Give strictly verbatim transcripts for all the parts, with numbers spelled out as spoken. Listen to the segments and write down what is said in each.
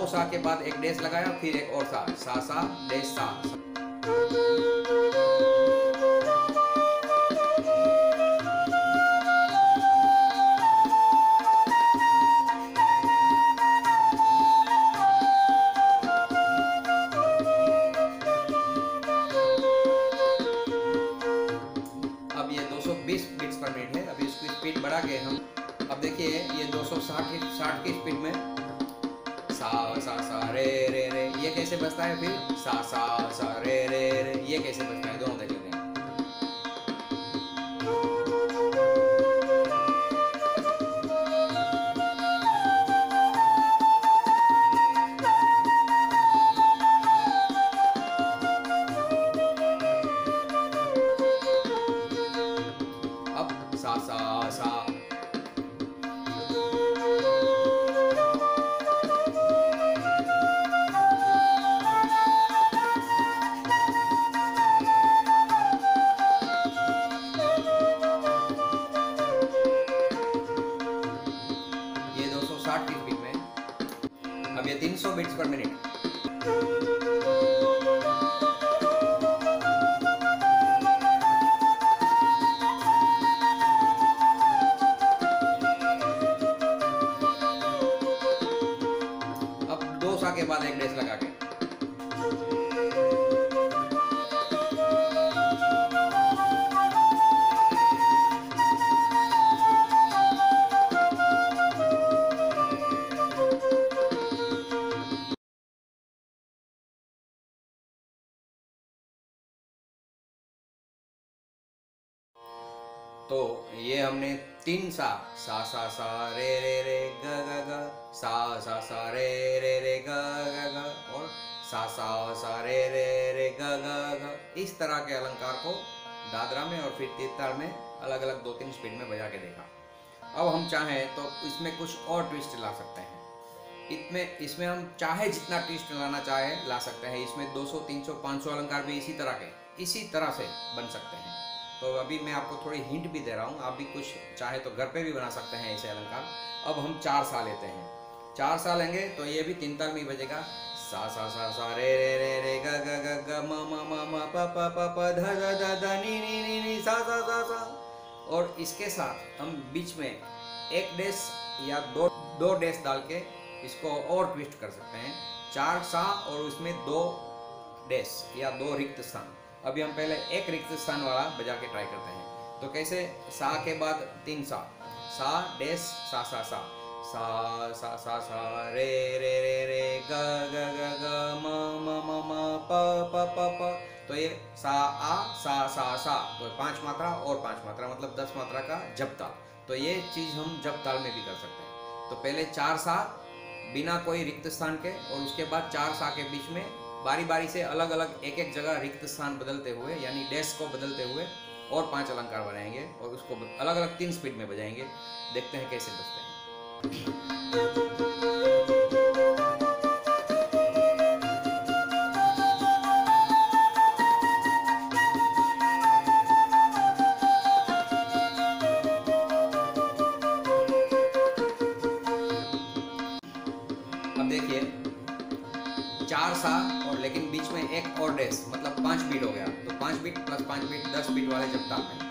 दो सा के बाद एक डैश लगाया, फिर एक और सा, सा सा डैश सा। अब ये दो सौ बीस बीट्स पर मिनट है। अभी इसकी स्पीड बढ़ा के हम, अब देखिए ये दो सौ साठ साठ की स्पीड में सा सा सा रे रे रे, ये कैसे बजता है, फिर सा सा सा रे रे रे, ये कैसे बजता है, दोनों देख लेते हैं। अब सा सा सा, ये दो सौ साठ की स्पीड में। अब ये तीन सौ बीट्स पर मिनट। अब दो सा के बाद एक डैश लगा के, तो ये हमने तीन सा, सा सा सा रे रे रे ग ग ग, सा सा सा रे रे रे ग ग ग, और सा सा सा रे रे रे ग ग ग, इस तरह के अलंकार को दादरा में और फिर तीताल में अलग अलग दो तीन स्पीड में बजा के देखा। अब हम चाहें तो इसमें कुछ और ट्विस्ट ला सकते हैं। इसमें इसमें हम चाहे जितना ट्विस्ट लाना चाहे ला सकते हैं। इसमें दो सौ, तीन सौ, पाँच सौ अलंकार भी इसी तरह के इसी तरह से बन सकते हैं। तो अभी मैं आपको थोड़ी हिंट भी दे रहा हूँ, आप भी कुछ चाहे तो घर पे भी बना सकते हैं ऐसे अलंकार। अब हम चार सा लेते हैं, चार सा लेंगे तो ये भी तीन ताल में बजेगा, सा सा सा सा रे रे रे रे ग ग ग ग म म म म प प प प ध ध ध ध नी नी नी नी सा सा सा सा। और इसके साथ हम बीच में एक डैश या दो दो डैश डाल के इसको और ट्विस्ट कर सकते हैं। चार सा और उसमें दो डैश या दो रिक्त स्थान। अभी हम पहले एक रिक्त स्थान वाला बजा के ट्राई करते हैं। तो कैसे, सा के बाद तीन सा, सा डैश सा सा सा, सा सा सा सा रे रे रे रे ग ग ग ग म म म म प प प प। तो ये सा आ सा सा सा, तो पांच मात्रा और पांच मात्रा मतलब दस मात्रा का जप ताल। तो ये चीज हम जप ताल में भी कर सकते हैं। तो पहले चार सा बिना कोई रिक्त स्थान के, और उसके बाद चार सा के बीच में बारी बारी से अलग अलग एक एक जगह रिक्त स्थान बदलते हुए, यानी डैश को बदलते हुए और पांच अलंकार बनाएंगे और उसको अलग अलग तीन स्पीड में बजाएंगे। देखते हैं कैसे बजते हैं। अब देखिए चार सा और लेकिन बीच में एक और डैश, मतलब पांच बीट हो गया। तो पांच बीट प्लस पांच बीट दस बीट वाले जब ताल में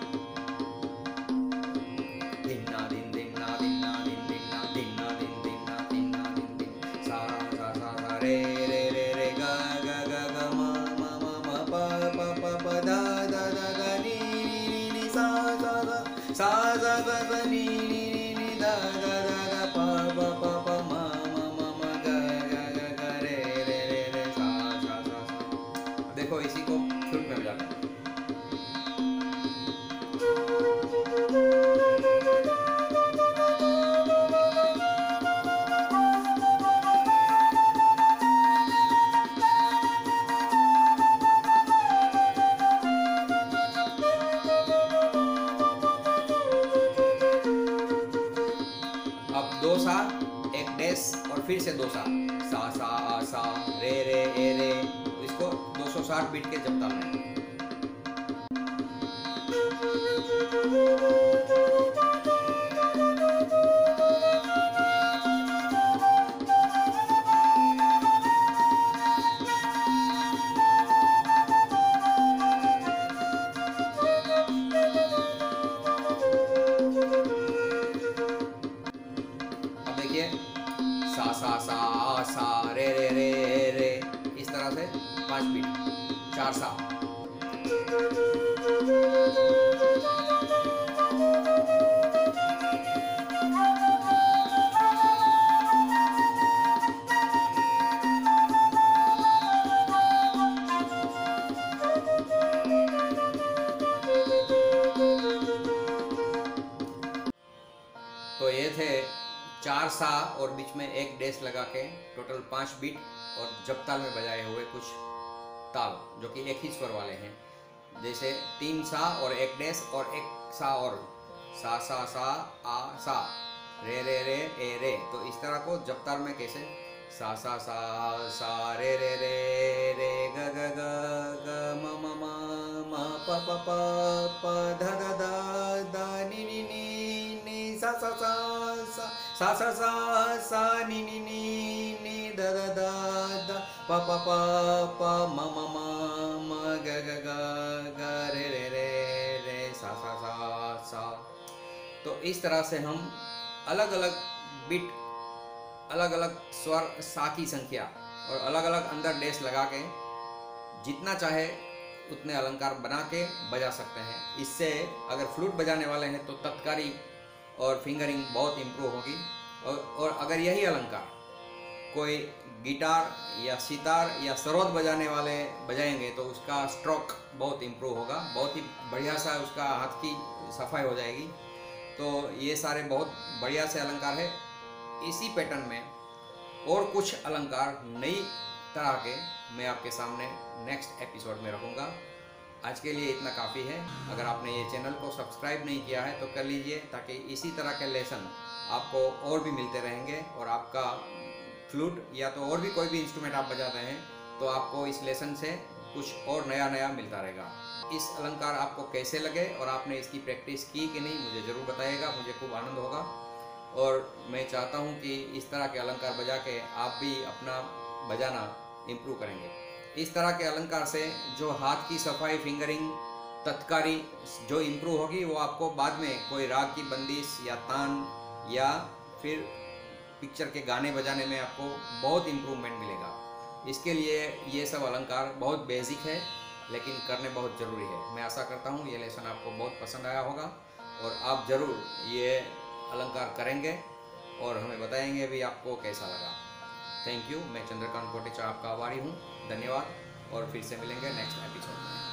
दिन ना दिन दिन ना दिन ना दिन दिन ना दिन ना दिन दिन ना दिन ना दिन दिन सा सा सा सा रे रे रे रे ग ग ग ग म म म म प प प प द द द ग नी नी नी सा सा सा सा सा सा नी नी नी द द द द प प प प म म म म ग ग ग ग रे रे रे रे सा सा सा सा। देखो इसी को फ्लूट में बजाते हैं। अब दो सा, एक डैश और फिर से दो सा, सा सा सा रे रे ए रे। इसको दो सौ साठ बीट के जब ताल में। सा सा सा सा रे रे रे रे, इस तरह से पांच बीट, चार सा। तो ये थे चार सा और बीच में एक डेस लगा के टोटल पांच बीट और जप ताल में बजाए हुए कुछ ताल जो कि एक ही स्वर वाले हैं, जैसे तीन सा और एक डेस और एक सा और सा सा सा आ सा रे रे रे ए रे। तो इस तरह को जप ताल में कैसे सा सा सा सा रे रे रे रे ग ग ग ग म म म म प प प प ध ध ध ध नि नि नि नि सा सा सा सा सा सा सा सा नि नि नि नि ध ध ध ध प प प प म म म म ग ग ग ग रे रे रे रे सा सा सा सा। तो इस तरह से हम अलग अलग बीट, अलग अलग स्वर, सा की संख्या और अलग अलग अंदर डेस लगा के जितना चाहे उतने अलंकार बना के बजा सकते हैं। इससे अगर फ्लूट बजाने वाले हैं तो तत्कारी और फिंगरिंग बहुत इम्प्रूव होगी, और, और अगर यही अलंकार कोई गिटार या सितार या सरोद बजाने वाले बजाएंगे तो उसका स्ट्रोक बहुत इम्प्रूव होगा, बहुत ही बढ़िया सा उसका हाथ की सफाई हो जाएगी। तो ये सारे बहुत बढ़िया से अलंकार है। इसी पैटर्न में और कुछ अलंकार नई तरह के मैं आपके सामने नेक्स्ट एपिसोड में रखूँगा। आज के लिए इतना काफ़ी है। अगर आपने ये चैनल को सब्सक्राइब नहीं किया है तो कर लीजिए, ताकि इसी तरह के लेसन आपको और भी मिलते रहेंगे, और आपका फ्लूट या तो और भी कोई भी इंस्ट्रूमेंट आप बजाते हैं तो आपको इस लेसन से कुछ और नया नया मिलता रहेगा। इस अलंकार आपको कैसे लगे और आपने इसकी प्रैक्टिस की कि नहीं मुझे ज़रूर बताइएगा, मुझे खूब आनंद होगा। और मैं चाहता हूं कि इस तरह के अलंकार बजा के आप भी अपना बजाना इम्प्रूव करेंगे। इस तरह के अलंकार से जो हाथ की सफाई, फिंगरिंग, तत्कारी जो इम्प्रूव होगी वो आपको बाद में कोई राग की बंदिश या तान या फिर पिक्चर के गाने बजाने में आपको बहुत इम्प्रूवमेंट मिलेगा। इसके लिए ये सब अलंकार बहुत बेसिक है लेकिन करने बहुत ज़रूरी है। मैं आशा करता हूँ ये लेसन आपको बहुत पसंद आया होगा और आप ज़रूर ये अलंकार करेंगे और हमें बताएंगे भी आपको कैसा लगा। Thank you. मैं चंद्रकांत कोटेचा आपका आभारी हूँ। धन्यवाद और फिर से मिलेंगे नेक्स्ट एपिसोड में।